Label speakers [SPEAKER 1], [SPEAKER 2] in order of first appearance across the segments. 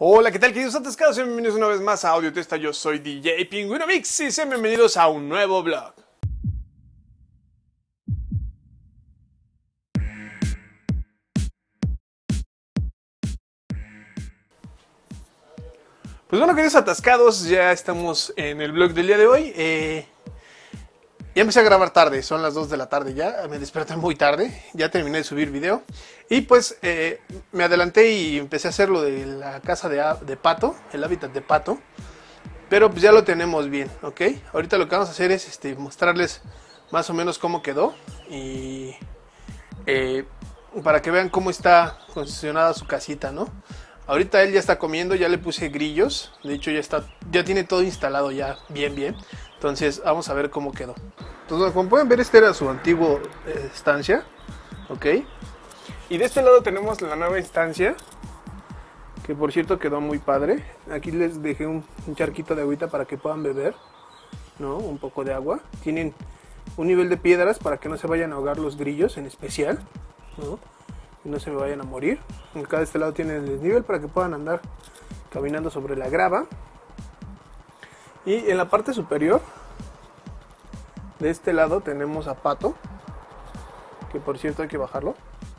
[SPEAKER 1] Hola, ¿qué tal, queridos atascados? Sean bienvenidos una vez más a Audio Testa. Yo soy DJ Pingüino Mix y sean bienvenidos a un nuevo vlog. Pues bueno, queridos atascados, ya estamos en el vlog del día de hoy. Ya empecé a grabar tarde, son las 2 de la tarde ya, me desperté muy tarde, ya terminé de subir video. Y pues me adelanté y empecé a hacer lo de la casa de pato, el hábitat de pato. Pero pues ya lo tenemos bien, ¿ok? Ahorita lo que vamos a hacer es mostrarles más o menos cómo quedó. Y para que vean cómo está concesionada su casita, ¿no? Ahorita él ya está comiendo, ya le puse grillos. De hecho ya tiene todo instalado ya bien. Entonces vamos a ver cómo quedó. Entonces, como pueden ver, esta era su antigua estancia, ¿ok? Y de este lado tenemos la nueva instancia, que por cierto quedó muy padre. Aquí les dejé un charquito de agüita para que puedan beber, ¿no? Un poco de agua. Tienen un nivel de piedras para que no se vayan a ahogar los grillos en especial, ¿no? Y no se me vayan a morir. Acá de este lado tienen el desnivel para que puedan andar caminando sobre la grava. Y en la parte superior, de este lado tenemos a Pato, que por cierto hay que bajarlo.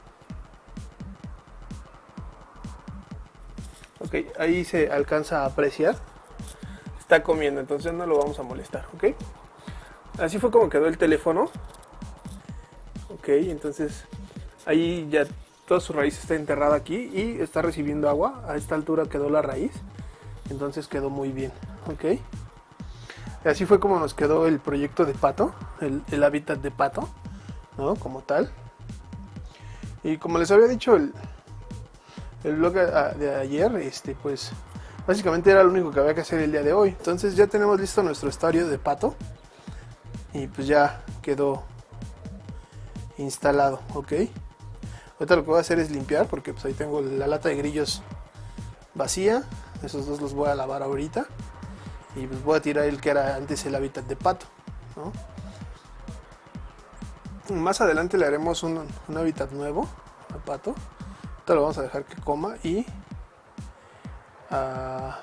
[SPEAKER 1] Ok, ahí se alcanza a apreciar. Está comiendo, entonces no lo vamos a molestar, ok. Así fue como quedó el teléfono. Ok, entonces ahí ya toda su raíz está enterrada aquí y está recibiendo agua. A esta altura quedó la raíz, entonces quedó muy bien, ok. Así fue como nos quedó el proyecto de Pato, el hábitat de Pato, ¿no? Como tal. Y como les había dicho el vlog de ayer, pues básicamente era lo único que había que hacer el día de hoy. Entonces ya tenemos listo nuestro estadio de Pato y pues ya quedó instalado, ok. Ahorita lo que voy a hacer es limpiar porque pues ahí tengo la lata de grillos vacía. Esos dos los voy a lavar ahorita y pues voy a tirar el que era antes el hábitat de Pato, ¿no? Más adelante le haremos un hábitat nuevo a Pato. Ahorita lo vamos a dejar que coma y a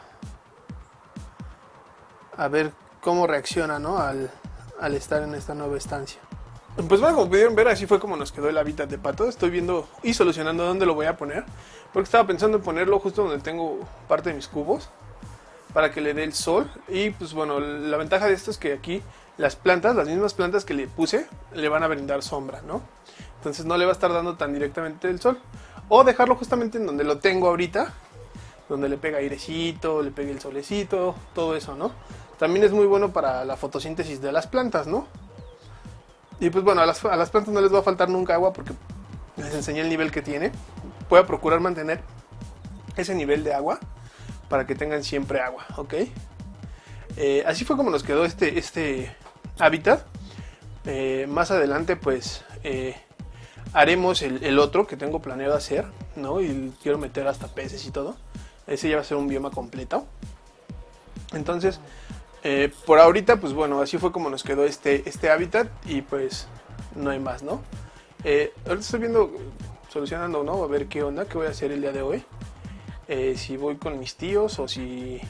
[SPEAKER 1] ver cómo reacciona, ¿no? al estar en esta nueva estancia. Pues bueno, como pudieron ver, así fue como nos quedó el hábitat de Pato. Estoy viendo y solucionando dónde lo voy a poner, porque estaba pensando en ponerlo justo donde tengo parte de mis cubos, para que le dé el sol. Y pues bueno, la ventaja de esto es que aquí las plantas, las mismas plantas que le puse, le van a brindar sombra, ¿no? Entonces no le va a estar dando tan directamente el sol. O dejarlo justamente en donde lo tengo ahorita, donde le pega airecito, le pegue el solecito, todo eso, ¿no? También es muy bueno para la fotosíntesis de las plantas, ¿no? Y pues bueno, a las plantas no les va a faltar nunca agua porque les enseñé el nivel que tiene. Voy a procurar mantener ese nivel de agua para que tengan siempre agua, ¿ok? Así fue como nos quedó este hábitat. Más adelante pues haremos el otro que tengo planeado hacer, ¿no? Y quiero meter hasta peces y todo. Ese ya va a ser un bioma completo. Entonces, por ahorita, pues bueno, así fue como nos quedó este hábitat. Y pues no hay más, ¿no? Ahorita estoy viendo, solucionando, ¿no? A ver qué onda, qué voy a hacer el día de hoy. Si voy con mis tíos o si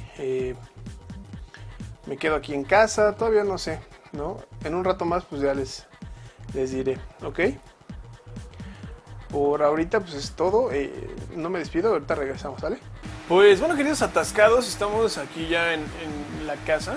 [SPEAKER 1] me quedo aquí en casa, todavía no sé, ¿no? En un rato más pues ya les diré, ¿ok? Por ahorita pues es todo, no me despido, ahorita regresamos, ¿vale? Pues bueno, queridos atascados, estamos aquí ya en la casa.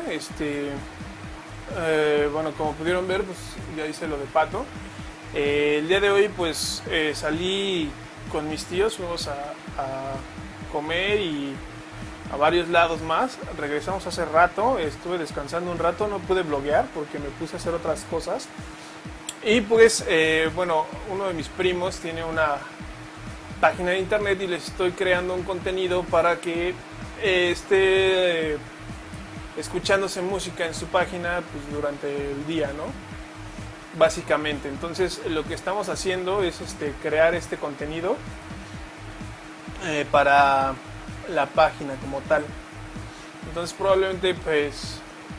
[SPEAKER 1] Bueno, como pudieron ver, pues ya hice lo de Pato. El día de hoy pues salí con mis tíos, fuimos a comer y a varios lados más. Regresamos hace rato, estuve descansando un rato, no pude vloguear porque me puse a hacer otras cosas. Y pues bueno, uno de mis primos tiene una página de internet y les estoy creando un contenido para que esté escuchándose música en su página pues, durante el día, ¿no? Básicamente, entonces lo que estamos haciendo es crear este contenido para la página como tal. Entonces probablemente pues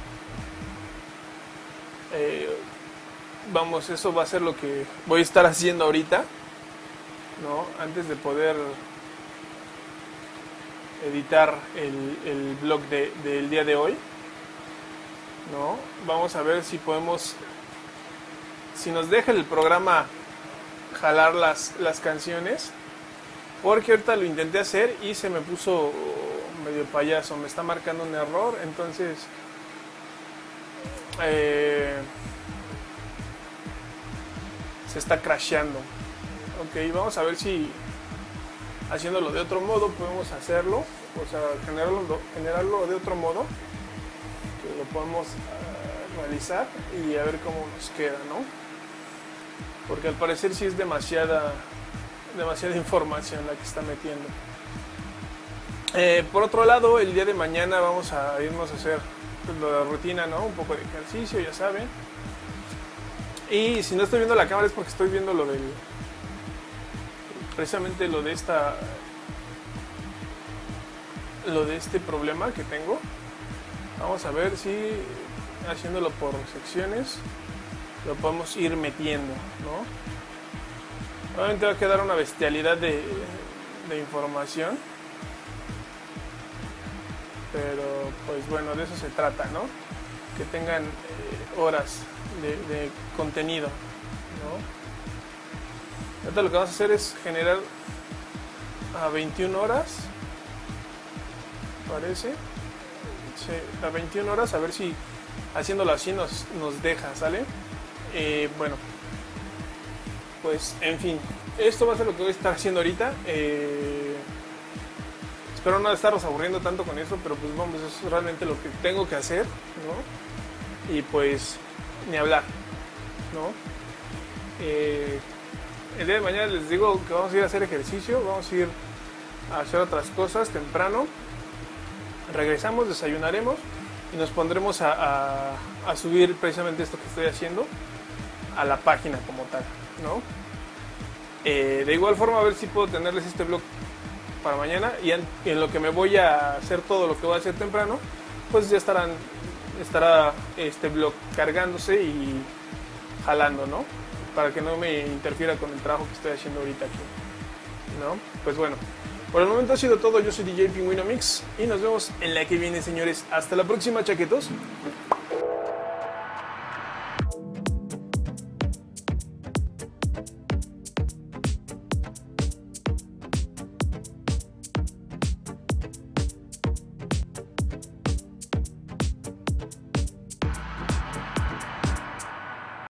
[SPEAKER 1] vamos, eso va a ser lo que voy a estar haciendo ahorita, ¿no? Antes de poder editar el blog del día de hoy, ¿no? Vamos a ver si podemos, si nos deja el programa jalar las canciones, porque ahorita lo intenté hacer y se me puso medio payaso, me está marcando un error, entonces se está crasheando. Ok, vamos a ver si haciéndolo de otro modo podemos hacerlo, o sea, generarlo de otro modo, que lo podemos realizar y a ver cómo nos queda, ¿no? Porque al parecer sí es demasiada información la que está metiendo. Por otro lado, el día de mañana vamos a irnos a hacer la rutina, ¿no? Un poco de ejercicio, ya saben. Y si no estoy viendo la cámara es porque estoy viendo lo del, precisamente lo de este problema que tengo. Vamos a ver si haciéndolo por secciones lo podemos ir metiendo, ¿no? Obviamente va a quedar una bestialidad de información, pero pues bueno, de eso se trata, ¿no? Que tengan horas de contenido, ¿no? Ahorita lo que vamos a hacer es generar a 21 horas, parece. Sí, a 21 horas, a ver si haciéndolo así nos deja, ¿sale? Bueno, pues en fin, esto va a ser lo que voy a estar haciendo ahorita. Espero no estarnos aburriendo tanto con eso, pero pues vamos, eso es realmente lo que tengo que hacer, ¿no? Y pues ni hablar, ¿no? El día de mañana les digo que vamos a ir a hacer ejercicio, vamos a ir a hacer otras cosas temprano. Regresamos, desayunaremos y nos pondremos a subir precisamente esto que estoy haciendo a la página como tal, ¿no? De igual forma, a ver si puedo tenerles este blog para mañana, y en lo que me voy a hacer todo lo que voy a hacer temprano, pues ya estará este blog cargándose y jalando, ¿no? Para que no me interfiera con el trabajo que estoy haciendo ahorita aquí, ¿no? Pues bueno, por el momento ha sido todo. Yo soy DJ Pingüino Mix y nos vemos en la que viene, señores. Hasta la próxima, chaquetos.